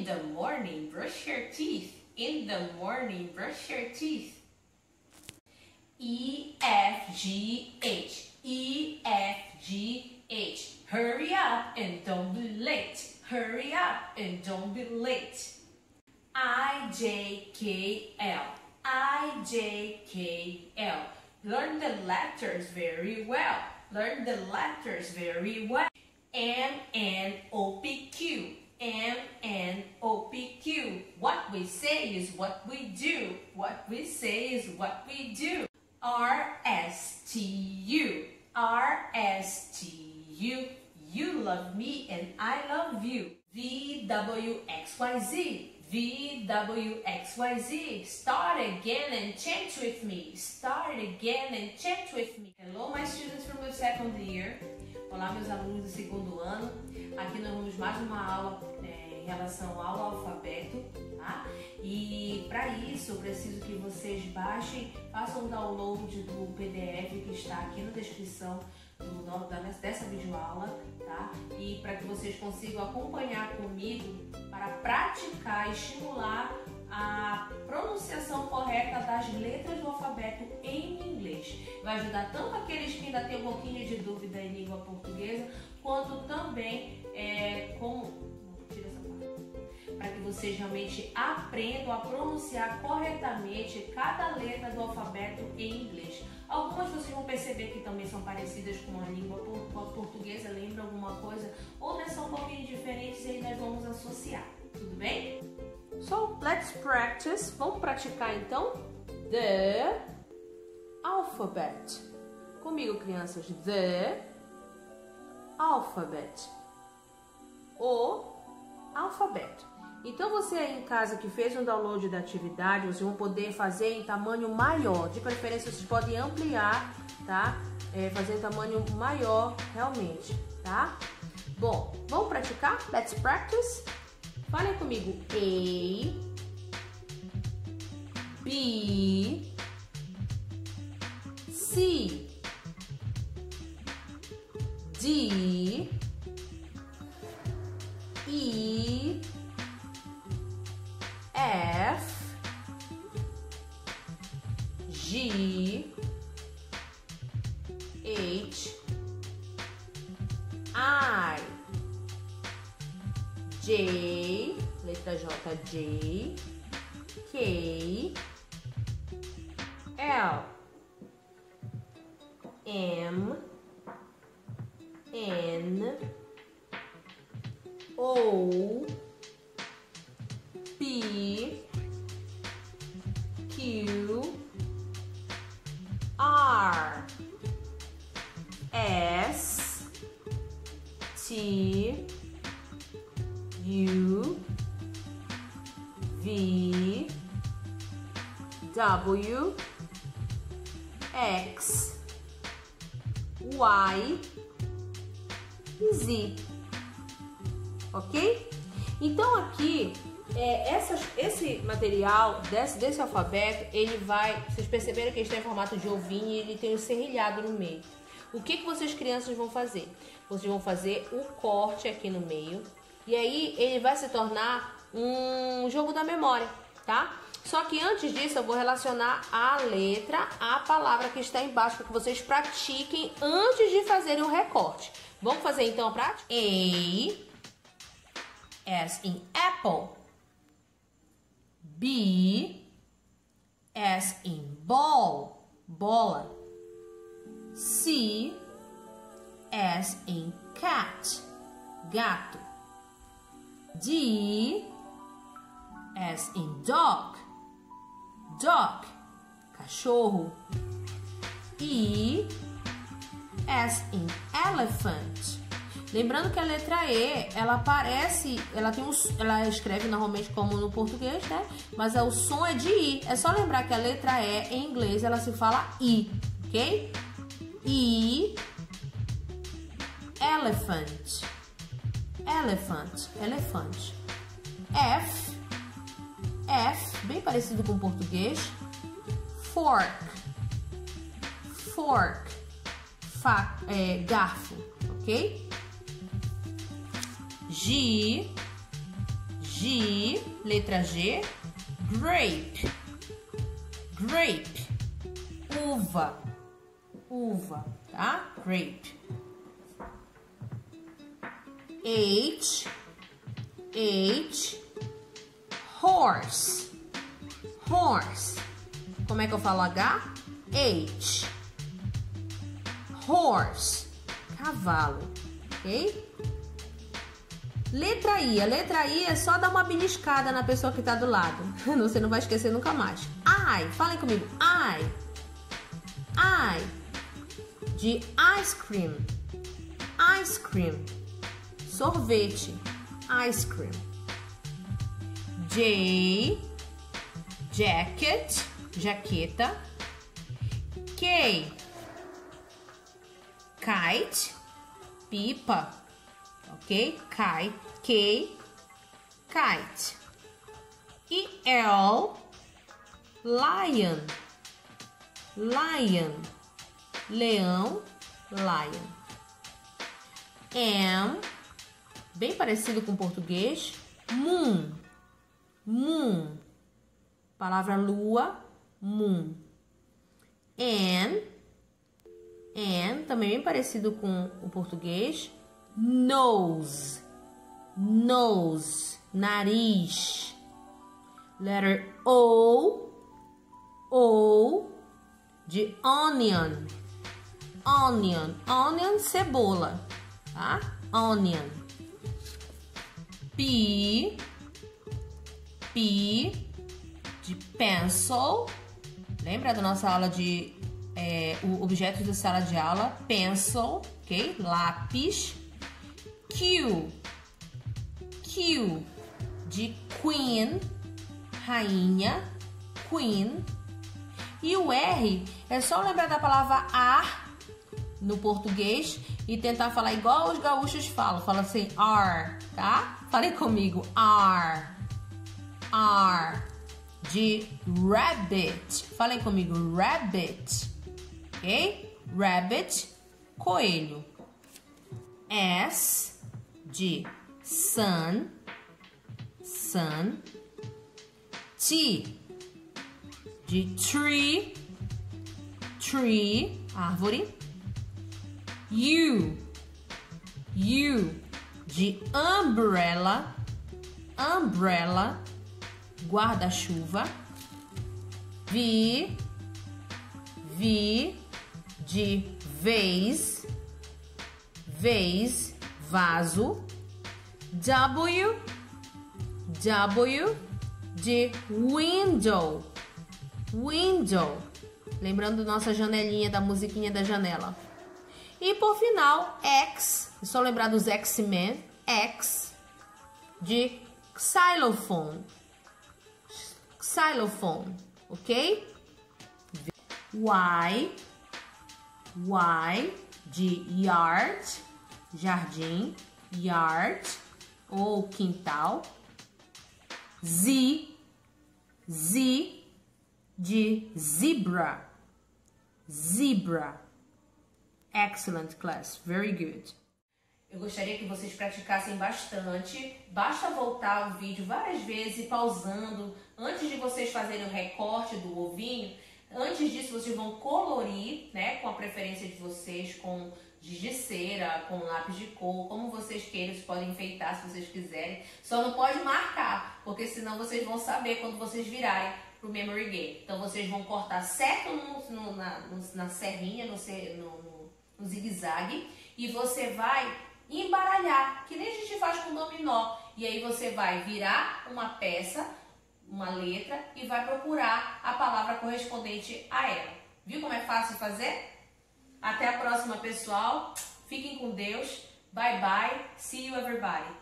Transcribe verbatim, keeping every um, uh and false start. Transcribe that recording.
In the morning, brush your teeth. In the morning, brush your teeth. E, F, G, H. E, F, G, H. Hurry up and don't be late. Hurry up and don't be late. I, J, K, L. I, J, K, L. Learn the letters very well. Learn the letters very well. M, N, O, P, Q. M, N, O, P, Q. What we say is what we do. What we say is what we do. R, S, T, U. R, S, T, U. You love me and I love you. V, W, X, Y, Z. V, W, X, Y, Z. Start again and chant with me. Start again and chant with me. Hello, my students from the second year. Olá, meus alunos do segundo ano. Aqui nós vamos mais uma aula é, em relação ao alfabeto, tá? E para isso eu preciso que vocês baixem, façam um download do P D F que está aqui na descrição do, da, dessa videoaula, tá? E para que vocês consigam acompanhar comigo para praticar e estimular a pronunciação correta das letras do alfabeto em inglês. Vai ajudar tanto aqueles que ainda têm um pouquinho de dúvida em língua portuguesa, quanto também é, como... Tira essa parte. Para que vocês realmente aprendam a pronunciar corretamente cada letra do alfabeto em inglês. Algumas vocês vão perceber que também são parecidas com a língua portuguesa, lembra alguma coisa, outras são um pouquinho diferentes e aí nós vamos associar, tudo bem? So, let's practice. Vamos praticar então? The alphabet. Comigo, crianças. The alphabet. O alfabeto. Então, você aí em casa que fez um download da atividade, vocês vão poder fazer em tamanho maior. De preferência, vocês podem ampliar, tá? É, fazer em tamanho maior, realmente, tá? Bom, vamos praticar? Let's practice. Falem comigo. A, B, C, D, E, F, G, H, I, J, letra J, J, K, L, M, N, O, P, Q, R, S, T, U, V, W, X, Y e Z. Ok? Então aqui, é, essas, esse material desse, desse alfabeto, ele vai, vocês perceberam que ele está em formato de ovinho e ele tem um serrilhado no meio. O que, que vocês crianças vão fazer? Vocês vão fazer o corte aqui no meio e aí ele vai se tornar um jogo da memória, tá? Só que antes disso eu vou relacionar a letra à palavra que está embaixo para que vocês pratiquem antes de fazerem o recorte. Vamos fazer então a prática? A, as in apple. B, as in ball, bola. C, as in cat, gato. D, as in dog, dog, cachorro. E, as in elephant. Lembrando que a letra E, ela aparece, ela tem um, ela escreve normalmente como no português, né? Mas o som é de I. É só lembrar que a letra E em inglês ela se fala I, ok? E, elephant, elephant, elefante. F, F, bem parecido com o português. Fork, fork, fa, é, garfo, ok? G, G, letra G, grape, grape, uva, uva, tá? Grape. H, H, horse, horse. Como é que eu falo H? H, horse, cavalo, ok? Letra I, a letra I é só dar uma beliscada na pessoa que está do lado. Você não vai esquecer nunca mais. I, falem comigo. I, I, de ice cream, ice cream, sorvete, ice cream. J, jacket, jaqueta. K, kite, pipa, ok? Kite, K, kite. E L, lion, lion, leão, lion. M, bem parecido com o português, moon, moon, palavra lua, moon. N, N, também bem parecido com o português, nose, nose, nariz. Letter O, O, de onion, onion, onion, cebola, tá? Onion. P, P, de pencil. Lembra da nossa aula de é, o objeto de sala de aula? Pencil, ok? Lápis. Q, Q, de queen, rainha, queen. E o R é só lembrar da palavra ar no português e tentar falar igual os gaúchos falam. Fala assim, R, tá? Falem comigo, R, R. De rabbit. Falem comigo, rabbit. Ok? Rabbit, coelho. S, de sun, sun. T, de tree, tree, árvore. U, U, de umbrella, umbrella, guarda-chuva. V, V, de vase, vase, vaso. W, W, de window, window. Lembrando nossa janelinha da musiquinha da janela. E por final, X, é só lembrar dos X-Men, X, de xylophone, xylophone, ok? Y, Y, de yard, jardim, yard, ou quintal. Z, Z, de zebra, zebra. Excellent class, very good. Eu gostaria que vocês praticassem bastante. Basta voltar o vídeo várias vezes, pausando, antes de vocês fazerem o recorte do ovinho. Antes disso, vocês vão colorir, né, com a preferência de vocês, com giz de cera, com lápis de cor, como vocês queiram, vocês podem enfeitar se vocês quiserem. Só não pode marcar, porque senão vocês vão saber quando vocês virarem pro memory game. Então, vocês vão cortar certo no, no, na, no, na serrinha, no, no no zigue-zague, e você vai embaralhar, que nem a gente faz com dominó. E aí você vai virar uma peça, uma letra, e vai procurar a palavra correspondente a ela. Viu como é fácil fazer? Até a próxima, pessoal. Fiquem com Deus. Bye, bye. See you, everybody.